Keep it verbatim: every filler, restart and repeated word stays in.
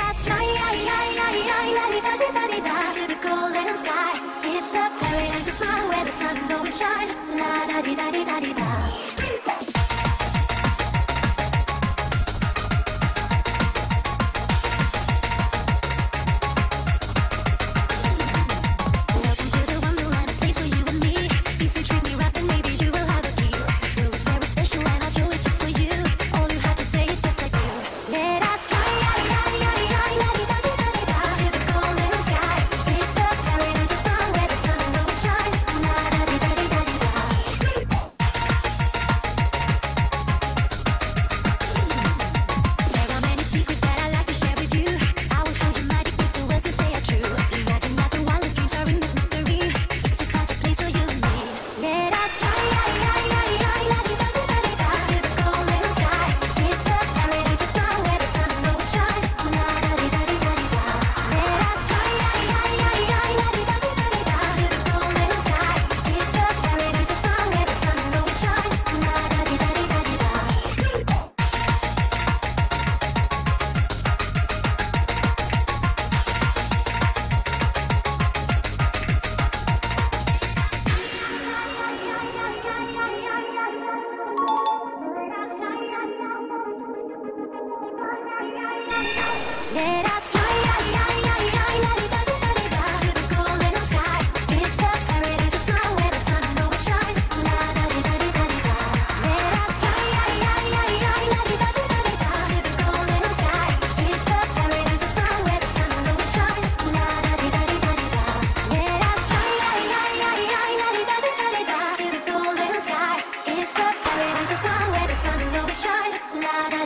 us fly to the golden sky. It's the paradise, a smile where the sun will always shine. La da di da di da di da. Let us fly to the golden sky. It's the paradise, a smile where the sun will always shine. La da di da di da di da. Let us fly to the golden sky. It's the paradise, a smile where the sun will always shine. La da di da di da di da. Let us fly to the golden sky. It's the paradise, a smile where the sun will always shine. La da